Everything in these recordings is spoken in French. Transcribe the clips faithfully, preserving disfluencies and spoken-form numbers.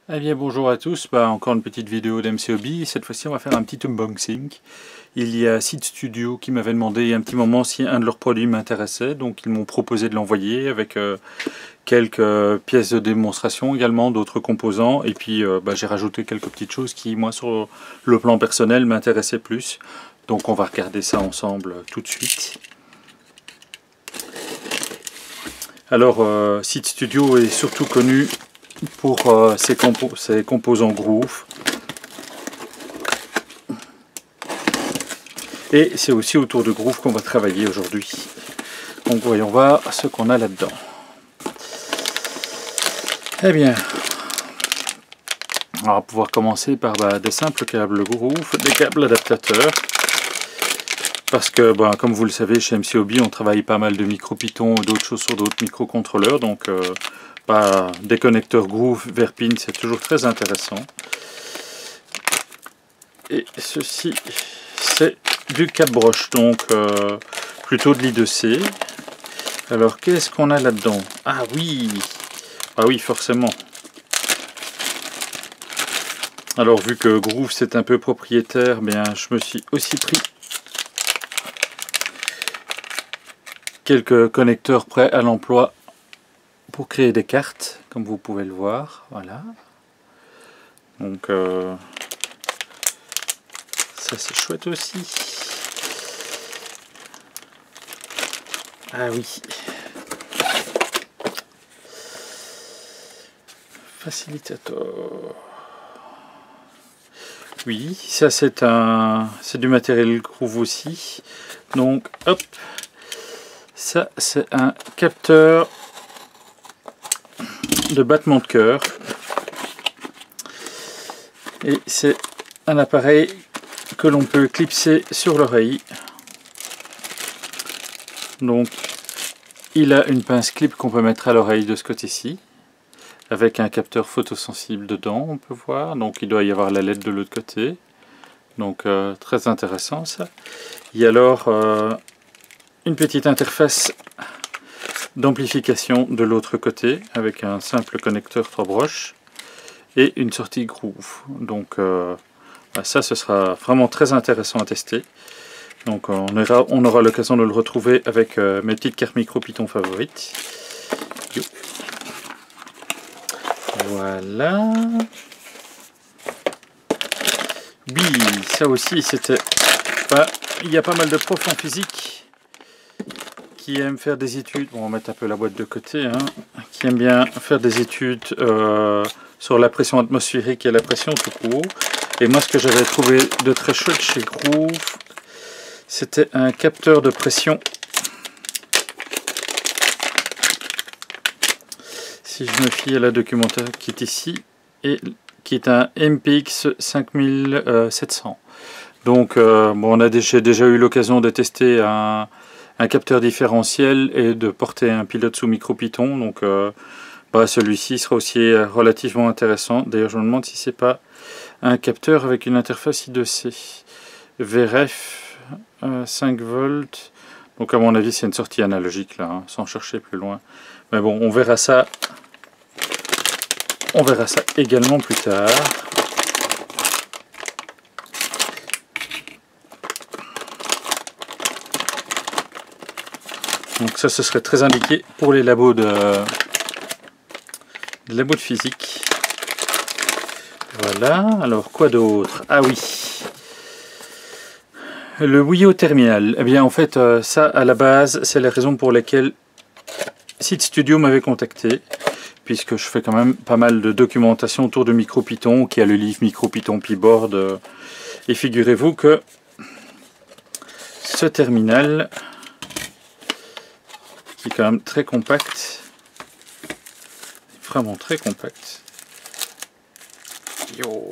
Eh bien bonjour à tous, bah, encore une petite vidéo d'M C Hobby. Cette fois-ci on va faire un petit unboxing. Il y a Seed Studio qui m'avait demandé il y a un petit moment si un de leurs produits m'intéressait, donc ils m'ont proposé de l'envoyer avec euh, quelques euh, pièces de démonstration également, d'autres composants, et puis euh, bah, j'ai rajouté quelques petites choses qui moi sur le plan personnel m'intéressaient plus. Donc on va regarder ça ensemble euh, tout de suite. Alors euh, Seed Studio est surtout connu pour euh, ses, compo ses composants Groove. Et c'est aussi autour de Groove qu'on va travailler aujourd'hui. Donc voyons voir ce qu'on a là-dedans. Eh bien, on va pouvoir commencer par bah, des simples câbles Groove, des câbles adaptateurs. Parce que, bah, comme vous le savez, chez M C Hobby, on travaille pas mal de micro-Python et d'autres choses sur d'autres microcontrôleurs. Donc, euh, bah, des connecteurs Groove vers pin, c'est toujours très intéressant. Et ceci, c'est du cap broche, donc euh, plutôt de l'I deux C. Alors, qu'est-ce qu'on a là-dedans? Ah oui, ah oui, forcément. Alors, vu que Groove, c'est un peu propriétaire, bien, je me suis aussi pris quelques connecteurs prêts à l'emploi pour créer des cartes, comme vous pouvez le voir. Voilà. Donc, euh, ça c'est chouette aussi. Ah oui. Facilitator. Oui, ça c'est un, c'est du matériel Groove aussi. Donc, hop. Ça, c'est un capteur de battement de cœur. Et c'est un appareil que l'on peut clipser sur l'oreille. Donc, il a une pince clip qu'on peut mettre à l'oreille de ce côté-ci, avec un capteur photosensible dedans, on peut voir. Donc, il doit y avoir la L E D de l'autre côté. Donc, euh, très intéressant ça. Il y a alors euh, une petite interface d'amplification de l'autre côté avec un simple connecteur trois broches et une sortie Groove. Donc euh, ça, ce sera vraiment très intéressant à tester. Donc on aura, on aura l'occasion de le retrouver avec euh, mes petites cartes micro-Python favorites. Yo. Voilà. Oui, ça aussi c'était... Bah, il y a pas mal de profs en physique qui aiment faire des études, bon, on va mettre un peu la boîte de côté, hein, qui aiment bien faire des études euh, sur la pression atmosphérique et la pression tout court. Et moi, ce que j'avais trouvé de très chouette chez Groove, c'était un capteur de pression. Si je me fie à la documentaire qui est ici, et qui est un M P X cinq mille sept cents. Donc, euh, bon, on a déjà, déjà eu l'occasion de tester un un capteur différentiel et de porter un pilote sous micro-Python. Donc euh, bah, celui-ci sera aussi relativement intéressant. D'ailleurs je me demande si c'est pas un capteur avec une interface I deux C. V R F euh, cinq volts. Donc à mon avis c'est une sortie analogique là, hein, sans chercher plus loin. Mais bon, on verra ça. On verra ça également plus tard. Donc ça, ce serait très indiqué pour les labos de, de labos de physique. Voilà. Alors quoi d'autre? Ah oui. Le Wii O terminal. Eh bien en fait, euh, ça à la base, c'est la raison pour laquelle Seed Studio m'avait contacté, puisque je fais quand même pas mal de documentation autour de micro-Python, qui a le livre micro-Python Pyboard. Euh, et figurez-vous que ce terminal, qui est quand même très compact, vraiment très compact. Yo.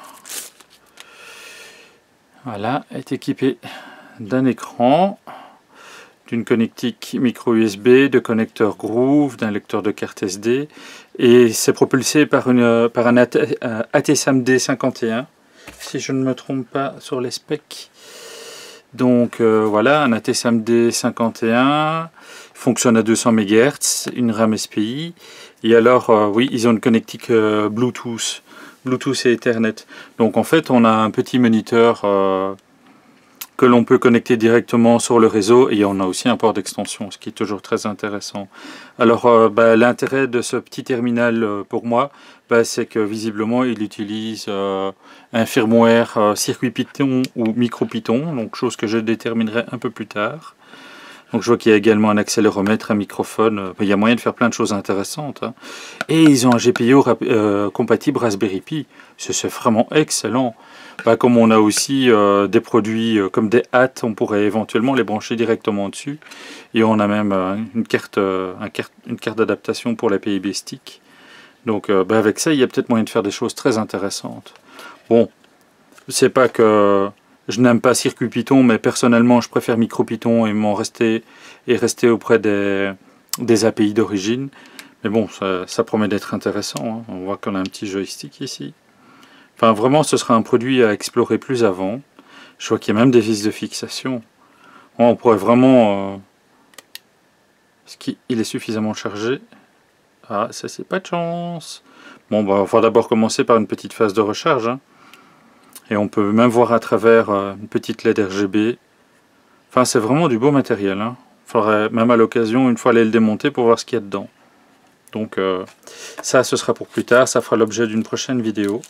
Voilà, est équipé d'un écran, d'une connectique micro U S B, de connecteurs Groove, d'un lecteur de carte S D, et c'est propulsé par, une, par un ATSAM D cinquante et un, si je ne me trompe pas sur les specs. Donc euh, voilà, un ATSAM D cinquante et un, fonctionne à deux cents mégahertz, une RAM S P I, Et alors, euh, oui, ils ont une connectique euh, Bluetooth, Bluetooth et Ethernet. Donc en fait, on a un petit moniteur euh, que l'on peut connecter directement sur le réseau, et on a aussi un port d'extension, ce qui est toujours très intéressant. Alors, euh, bah, l'intérêt de ce petit terminal euh, pour moi, bah, c'est que visiblement, il utilise euh, un firmware euh, circuit Python ou micro Python, donc chose que je déterminerai un peu plus tard. Donc je vois qu'il y a également un accéléromètre, un microphone, il y a moyen de faire plein de choses intéressantes. Hein. Et ils ont un G P I O euh, compatible Raspberry Pi, c'est vraiment excellent. Bah, comme on a aussi euh, des produits euh, comme des hâtes, on pourrait éventuellement les brancher directement dessus. Et on a même euh, une carte, euh, un carte, une carte d'adaptation pour la P I B stick. Donc euh, bah, avec ça, il y a peut-être moyen de faire des choses très intéressantes. Bon, c'est pas que... Je n'aime pas Circuit Python, mais personnellement, je préfère MicroPython et m'en rester et rester auprès des, des A P I d'origine. Mais bon, ça, ça promet d'être intéressant. Hein. On voit qu'on a un petit joystick ici. Enfin, vraiment, ce sera un produit à explorer plus avant. Je vois qu'il y a même des vis de fixation. On pourrait vraiment... Euh... Est-ce qu'il est suffisamment chargé? Ah, ça, c'est pas de chance. Bon, bah, on va d'abord commencer par une petite phase de recharge. Hein. Et on peut même voir à travers euh, une petite L E D R G B. Enfin, c'est vraiment du beau matériel. Hein. Il faudrait même à l'occasion, une fois aller le démonter pour voir ce qu'il y a dedans. Donc euh, ça, ce sera pour plus tard. Ça fera l'objet d'une prochaine vidéo.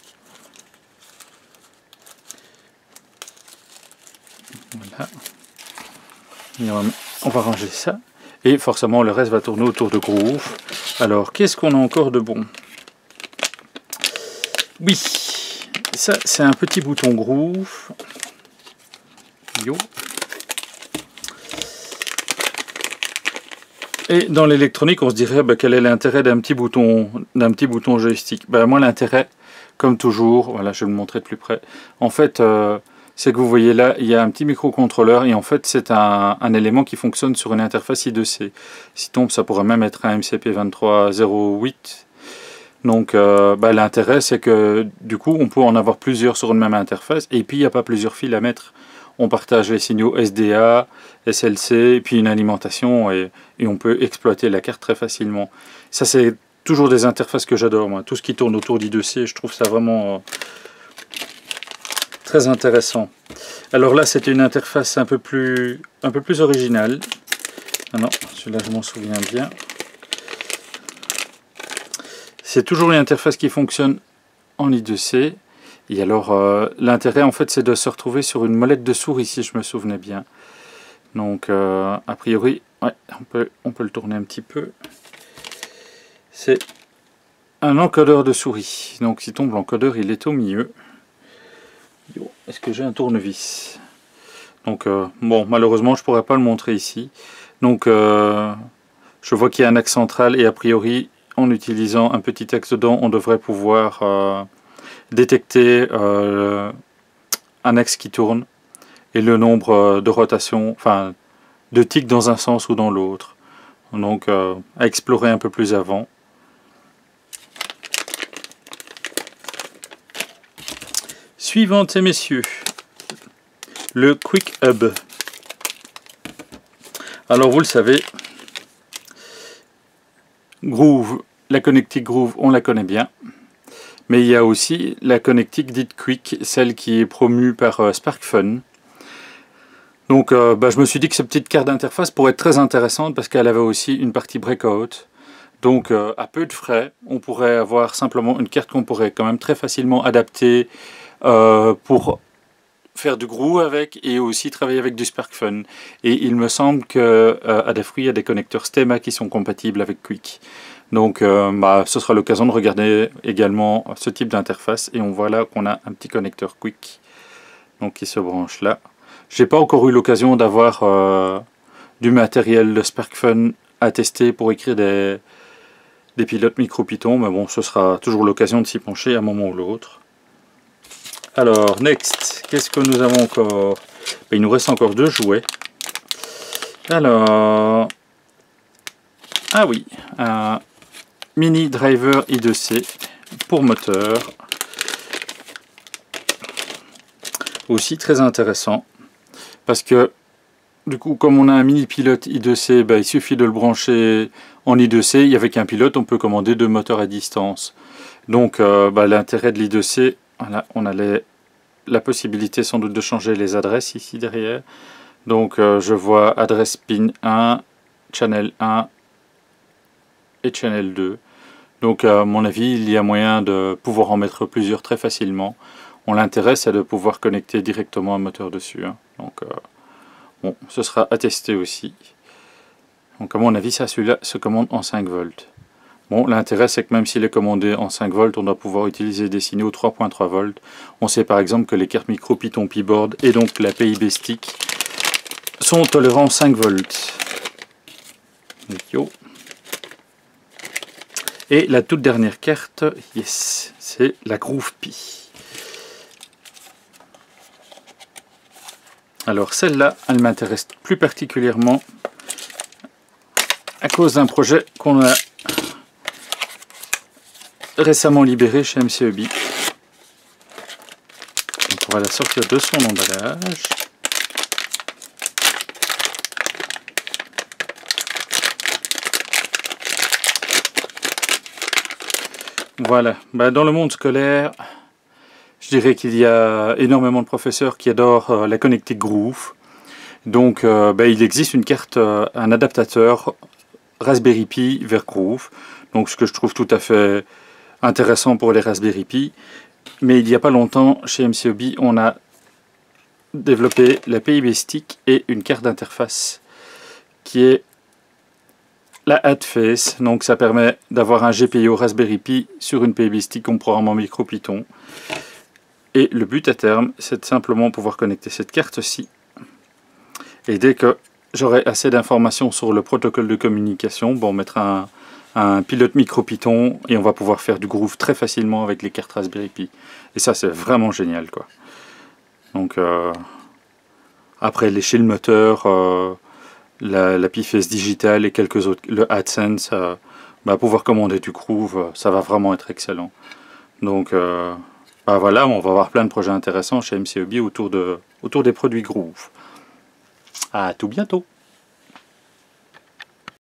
Voilà. Et on, va, on va ranger ça. Et forcément, le reste va tourner autour de Groove. Alors, qu'est-ce qu'on a encore de bon? Oui, ça, c'est un petit bouton Groove. Yo. Et dans l'électronique, on se dirait bah, quel est l'intérêt d'un petit bouton, d'un petit bouton joystick. Bah, moi, l'intérêt, comme toujours, voilà, je vais le montrer de plus près. En fait, euh, c'est que vous voyez là, il y a un petit microcontrôleur et en fait, c'est un, un élément qui fonctionne sur une interface I deux C. Si tombe, ça pourrait même être un M C P vingt-trois zéro huit. Donc, euh, bah, l'intérêt, c'est que du coup, on peut en avoir plusieurs sur une même interface et puis il n'y a pas plusieurs fils à mettre. On partage les signaux S D A, S L C, et puis une alimentation, et, et on peut exploiter la carte très facilement. Ça, c'est toujours des interfaces que j'adore, moi. Tout ce qui tourne autour d'I deux C, je trouve ça vraiment euh, très intéressant. Alors là, c'était une interface un peu plus, un peu plus originale. Ah non, celui-là, je m'en souviens bien. C'est toujours une interface qui fonctionne en I deux C. Et alors, euh, l'intérêt, en fait, c'est de se retrouver sur une molette de souris, si je me souvenais bien. Donc, euh, a priori, ouais, on peut, on peut le tourner un petit peu. C'est un encodeur de souris. Donc, si tombe l'encodeur, il est au milieu. Est-ce que j'ai un tournevis? Donc, euh, bon, malheureusement, je ne pourrais pas le montrer ici. Donc, euh, je vois qu'il y a un axe central et a priori, en utilisant un petit axe dedans, on devrait pouvoir... Euh, détecter euh, un axe qui tourne et le nombre de rotations, enfin de tics dans un sens ou dans l'autre. Donc euh, à explorer un peu plus avant. Suivante, messieurs, le Quick Hub. Alors vous le savez, Groove, la connectique Groove, on la connaît bien. Mais il y a aussi la connectique dite Quick, celle qui est promue par euh, SparkFun. Donc euh, bah, je me suis dit que cette petite carte d'interface pourrait être très intéressante parce qu'elle avait aussi une partie breakout. Donc euh, à peu de frais, on pourrait avoir simplement une carte qu'on pourrait quand même très facilement adapter euh, pour faire du Groove avec et aussi travailler avec du SparkFun. Et il me semble qu'à euh, Adafruit, il y a des connecteurs Stemma qui sont compatibles avec Quick. Donc euh, bah, ce sera l'occasion de regarder également ce type d'interface et on voit là qu'on a un petit connecteur Quick donc qui se branche là. J'ai pas encore eu l'occasion d'avoir euh, du matériel de SparkFun à tester pour écrire des, des pilotes MicroPython, mais bon, ce sera toujours l'occasion de s'y pencher à un moment ou l'autre. Alors, next, qu'est-ce que nous avons encore? Il nous reste encore deux jouets. Alors, ah oui, un mini driver I deux C pour moteur. Aussi très intéressant. Parce que, du coup, comme on a un mini pilote I deux C, bah, il suffit de le brancher En I deux C, avec un pilote, on peut commander deux moteurs à distance. Donc euh, bah, l'intérêt de l'I deux C, voilà, on a les, la possibilité sans doute de changer les adresses ici derrière. Donc euh, je vois adresse pin un, channel un et channel deux. Donc à mon avis, il y a moyen de pouvoir en mettre plusieurs très facilement. On l'intérêt, c'est de pouvoir connecter directement un moteur dessus. Hein. Donc euh, bon, ce sera à tester aussi. Donc à mon avis, ça, celui-là se commande en cinq volts. Bon, l'intérêt, c'est que même s'il est commandé en cinq volts, on doit pouvoir utiliser des signaux trois point trois volts. On sait par exemple que les cartes micro Python P-Board et donc la P I B Stick sont tolérants cinq volts. Et la toute dernière carte, yes, c'est la Groove Pi. Alors celle-là, elle m'intéresse plus particulièrement à cause d'un projet qu'on a récemment libéré chez M C E B. Donc on va la sortir de son emballage. Voilà, bah, dans le monde scolaire, je dirais qu'il y a énormément de professeurs qui adorent euh, la connectique Groove. Donc euh, bah, il existe une carte, euh, un adaptateur Raspberry Pi vers Groove. Donc ce que je trouve tout à fait intéressant pour les Raspberry Pi. Mais il n'y a pas longtemps, chez M C E B, on a développé la P I B Stick et une carte d'interface qui est la Addface. Donc ça permet d'avoir un G P I O Raspberry Pi sur une P I B Stick en programme en MicroPython. Et le but à terme, c'est de simplement pouvoir connecter cette carte-ci. Et dès que j'aurai assez d'informations sur le protocole de communication, bon, on mettra un, un pilote MicroPython et on va pouvoir faire du Groove très facilement avec les cartes Raspberry Pi. Et ça, c'est vraiment génial, quoi. Donc, euh, après, lécher le moteur, euh, la, la Pi-Face digitale et quelques autres, le AdSense, euh, bah, pouvoir commander du Groove, ça va vraiment être excellent. Donc, euh, bah voilà, on va avoir plein de projets intéressants chez M C E B autour, de, autour des produits Groove. À tout bientôt!